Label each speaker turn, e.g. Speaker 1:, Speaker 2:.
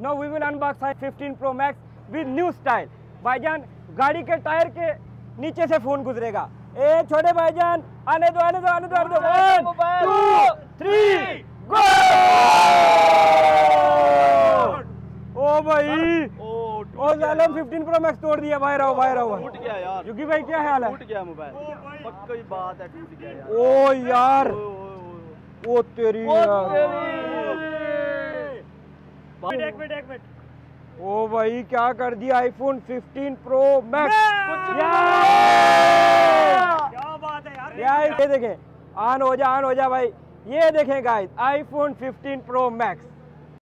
Speaker 1: Now we will unbox 15 Pro Max with new style. भाईजान गाड़ी के टायर के नीचे से फोन गुजरेगा। ए छोटे भाईजान आने दो आने दो आने दो आने दो। 1 2 3 गो। ओ भाई ओ जालम 15 Pro Max तोड़ दिया। बाहर आओ
Speaker 2: टूट गया यार।
Speaker 1: युगी भाई क्या हाल है?
Speaker 2: टूट गया मोबाइल। पक्की बात है, टूट गया यार।
Speaker 1: ओ यार ओ तेरी
Speaker 3: एक मिनट
Speaker 1: ओ भाई क्या कर दिया iPhone 15 Pro Max।
Speaker 3: क्या बात है यार।
Speaker 1: ये देखें ऑन हो जा भाई। ये देखें गाइस iPhone 15 Pro Max।